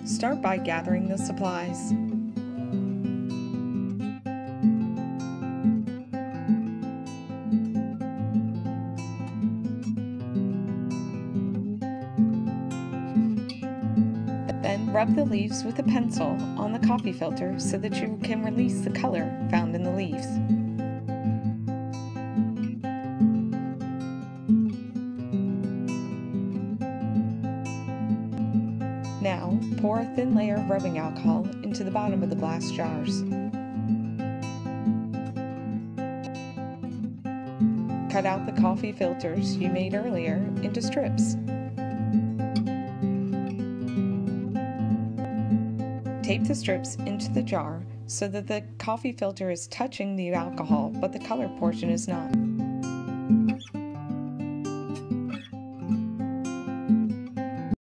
Start by gathering the supplies. Then rub the leaves with a pencil on the coffee filter so that you can release the color found in the leaves. Now, pour a thin layer of rubbing alcohol into the bottom of the glass jars. Cut out the coffee filters you made earlier into strips. Tape the strips into the jar so that the coffee filter is touching the alcohol, but the color portion is not.